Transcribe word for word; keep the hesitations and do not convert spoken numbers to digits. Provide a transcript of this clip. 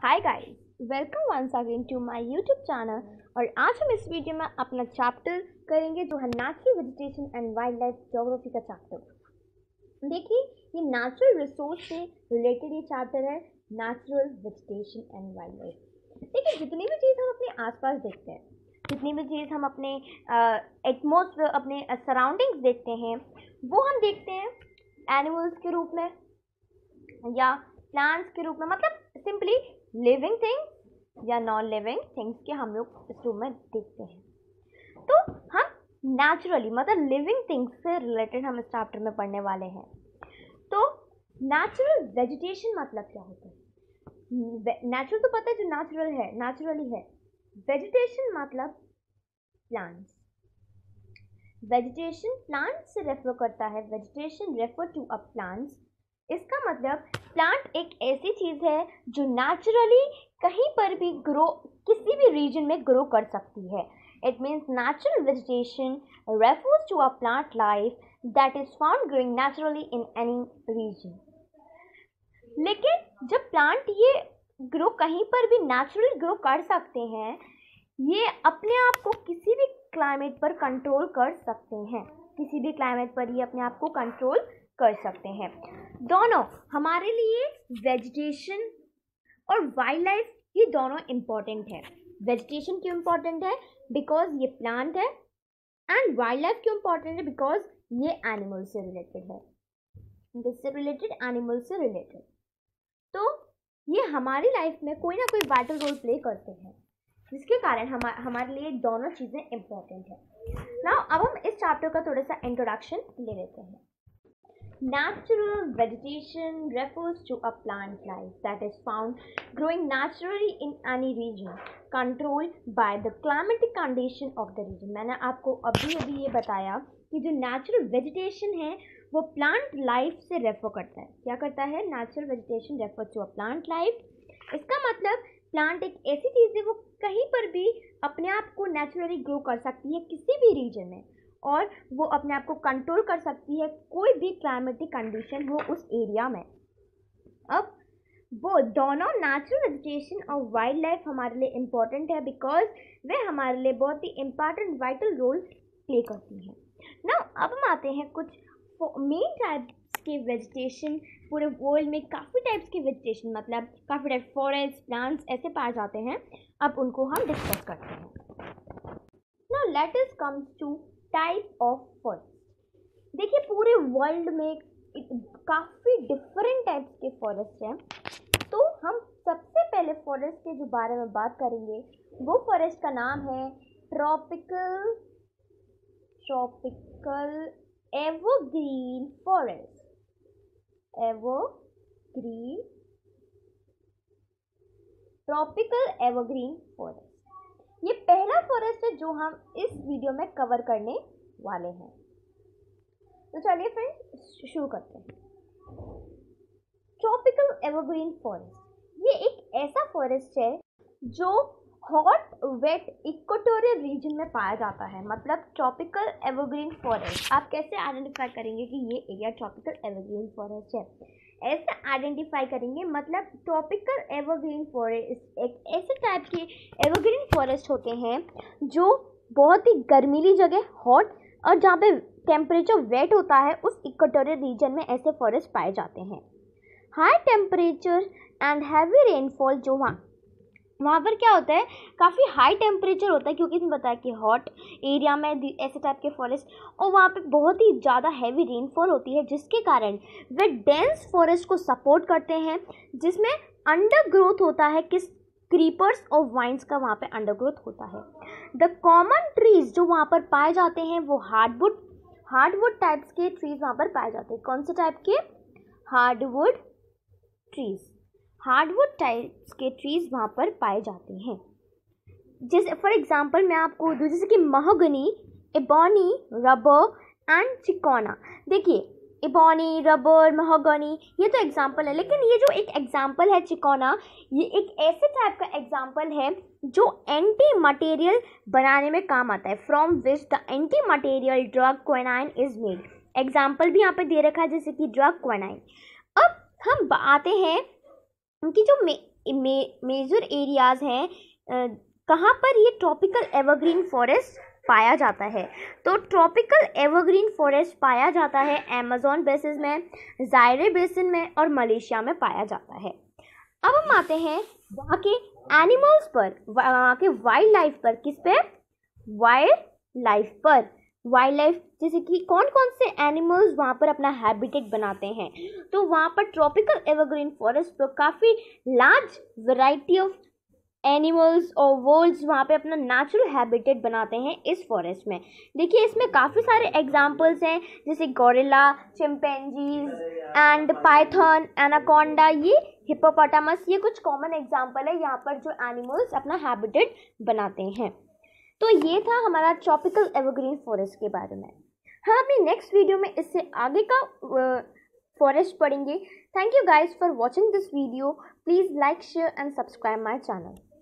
Hi guys, welcome once again to my YouTube channel. और आज हम इस वीडियो में अपना चैप्टर करेंगे जो है natural vegetation and wildlife geography का चैप्टर। देखिए, ये नेचुरल रिसोर्स से रिलेटेड ये चैप्टर है, natural vegetation and wildlife. देखिए, जितनी भी चीज़ हम अपने आसपास देखते हैं, जितनी भी चीज़ हम अपने एटमॉस्फेयर, अपने सराउंडिंग्स देखते हैं, वो हम देखते हैं एनिमल्स के रूप में या प्लांट्स के रूप में, मतलब सिंपली लिविंग थिंग्स या नॉन लिविंग थिंग्स के हम लोग इस रूप में देखते हैं। तो हम नेचुरली मतलब लिविंग थिंग्स से रिलेटेड हम इस चैप्टर में पढ़ने वाले हैं। तो नेचुरल वेजिटेशन मतलब क्या होता है? नेचुरल तो पता है, जो नेचुरल है नेचुरली है। वेजिटेशन मतलब प्लांट्स। वेजिटेशन प्लांट से रेफर करता है। Vegetation refer to a plants. इसका मतलब प्लांट एक ऐसी चीज़ है जो नेचुरली कहीं पर भी ग्रो, किसी भी रीजन में ग्रो कर सकती है। It means natural vegetation refers to a plant life that is found growing naturally in any region. लेकिन जब प्लांट ये ग्रो कहीं पर भी नेचुरली ग्रो कर सकते हैं, ये अपने आप को किसी भी क्लाइमेट पर कंट्रोल कर सकते हैं। किसी भी क्लाइमेट पर ये अपने आप को कंट्रोल कर सकते हैं। दोनों हमारे लिए वेजिटेशन और वाइल्ड लाइफ, ये दोनों इम्पॉर्टेंट है। वेजिटेशन क्यों इम्पॉर्टेंट है? बिकॉज ये प्लांट है। एंड वाइल्ड लाइफ क्यों इम्पॉर्टेंट है? बिकॉज ये एनिमल से रिलेटेड है, किससे रिलेटेड? एनिमल से रिलेटेड। तो ये हमारी लाइफ में कोई ना कोई वाइटल रोल प्ले करते हैं, जिसके कारण हम हमारे लिए दोनों चीज़ें इम्पॉर्टेंट है। नाउ अब हम इस चैप्टर का थोड़ा सा इंट्रोडक्शन ले लेते हैं। Natural vegetation refers to a plant life that is found growing naturally in any region, controlled by the climatic condition of the region. मैंने आपको अभी अभी ये बताया कि जो natural vegetation है वो plant life से रेफर करता है। क्या करता है? Natural vegetation refers to a plant life। इसका मतलब प्लांट एक ऐसी चीज़ है वो कहीं पर भी अपने आप को नेचुरली ग्रो कर सकती है, किसी भी रीजन में, और वो अपने आप को कंट्रोल कर सकती है कोई भी क्लाइमेटिक कंडीशन हो उस एरिया में। अब वो दोनों नेचुरल वेजिटेशन और वाइल्ड लाइफ हमारे लिए इम्पॉर्टेंट है, बिकॉज वे हमारे लिए बहुत ही इम्पॉर्टेंट वाइटल रोल प्ले करती हैं। ना अब हम आते हैं कुछ मेन टाइप्स के वेजिटेशन। पूरे वर्ल्ड में काफ़ी टाइप्स के वेजिटेशन, मतलब काफ़ी टाइप फॉरेस्ट, प्लांट्स ऐसे पाए जाते हैं। अब उनको हम डिस्कस करते हैं। Now let us comes to type of forest. देखिए, पूरे वर्ल्ड में काफ़ी डिफरेंट टाइप्स के फॉरेस्ट हैं। तो हम सबसे पहले फॉरेस्ट के जो बारे में बात करेंगे, वो फॉरेस्ट का नाम है tropical tropical evergreen forest. Evergreen tropical evergreen forest, ये पहला फॉरेस्ट है जो हम इस वीडियो में कवर करने वाले हैं। तो चलिए फ्रेंड्स शुरू करते हैं। ट्रॉपिकल एवरग्रीन फॉरेस्ट, ये एक ऐसा फॉरेस्ट है जो हॉट वेट इक्वेटोरियल रीजन में पाया जाता है। मतलब ट्रॉपिकल एवरग्रीन फॉरेस्ट, आप कैसे आइडेंटिफाई करेंगे कि ये एरिया ट्रॉपिकल एवरग्रीन फॉरेस्ट है? ऐसे आइडेंटिफाई करेंगे, मतलब ट्रॉपिकल एवरग्रीन फॉरेस्ट एक ऐसे टाइप के एवरग्रीन फॉरेस्ट होते हैं जो बहुत ही गर्मीली जगह, हॉट, और जहाँ पे टेम्परेचर वेट होता है, उस इक्वेटोरियल रीजन में ऐसे फॉरेस्ट पाए जाते हैं। High temperature and heavy rainfall, जो वहाँ वहाँ पर क्या होता है, काफ़ी हाई टेम्परेचर होता है, क्योंकि इसमें बताया कि हॉट एरिया में ऐसे टाइप के फॉरेस्ट, और वहाँ पे बहुत ही ज़्यादा हैवी रेनफॉल होती है, जिसके कारण वे डेंस फॉरेस्ट को सपोर्ट करते हैं, जिसमें अंडर ग्रोथ होता है किस क्रीपर्स और वाइन्स का वहाँ पे अंडर ग्रोथ होता है। द कॉमन ट्रीज जो वहाँ पर पाए जाते हैं वो हार्डवुड हार्डवुड टाइप्स के ट्रीज वहाँ पर पाए जाते हैं। कौन से टाइप के? Hardwood trees. हार्डवुड टाइप्स के ट्रीज वहाँ पर पाए जाते हैं। जैसे फॉर एग्जांपल मैं आपको दूँ, जैसे कि mahogany, ebony, rubber and cinchona. देखिए, एबोनी, रबर, महोगनी, ये तो एग्जांपल है, लेकिन ये जो एक एग्जांपल है चिकोना, ये एक ऐसे टाइप का एग्जांपल है जो एंटी मटेरियल बनाने में काम आता है, from which the anti material drug quinine is made. Example भी यहाँ पे दे रखा है, जैसे कि ड्रग क्विनाइन। अब हम आते हैं उनकी जो मेजर एरियाज़ हैं कहाँ पर ये ट्रॉपिकल एवरग्रीन फॉरेस्ट पाया जाता है। तो ट्रॉपिकल एवरग्रीन फॉरेस्ट पाया जाता है अमेज़न बेसिन में, जायरे बेसिन में और मलेशिया में पाया जाता है। अब हम आते हैं वहाँ के एनिमल्स पर, वहाँ के वाइल्ड लाइफ पर। किस पे? वाइल्ड लाइफ पर। वाइल्ड लाइफ जैसे कि कौन कौन से एनिमल्स वहाँ पर अपना हैबिटेट बनाते हैं। तो वहाँ पर ट्रॉपिकल एवरग्रीन फॉरेस्ट पर काफ़ी लार्ज वैरायटी ऑफ एनिमल्स और बर्ड्स वहाँ पे अपना नेचुरल हैबिटेट बनाते हैं इस फॉरेस्ट में। देखिए इसमें काफ़ी सारे एग्जांपल्स हैं जैसे gorilla, chimpanzees and python, anaconda, ये हिप्पोपोटामस, ये कुछ कॉमन एग्जांपल है यहाँ पर जो एनिमल्स अपना हैबिटेट बनाते हैं। तो ये था हमारा ट्रॉपिकल एवरग्रीन फॉरेस्ट के बारे में। हम अपनी नेक्स्ट वीडियो में इससे आगे का फॉरेस्ट पढ़ेंगे। Thank you guys for watching this video. Please like, share and subscribe my channel.